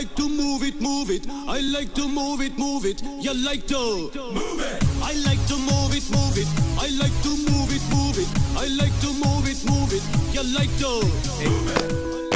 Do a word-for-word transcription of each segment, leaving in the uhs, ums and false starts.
like to move it, move it. I like to move it, move it. You like to move it. I like to move it, move it. I like to move it, move it. I like to move it, move it. You like to move it.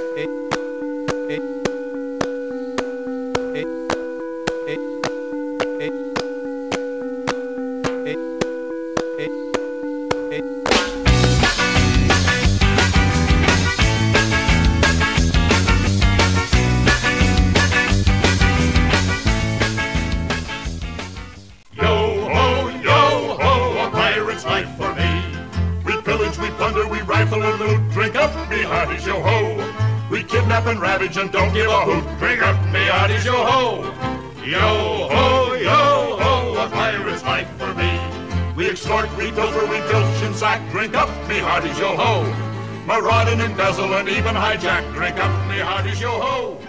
And loot, drink up, me hearties, yo-ho. We kidnap and ravage and don't give a hoot. Drink up, me hearties, yo-ho. Yo-ho, yo-ho, a pirate's life for me. We extort, we pilfer, we filch and sack. Drink up, me hearties, yo-ho. Maraud and embezzle and even hijack. Drink up, me hearties, yo-ho.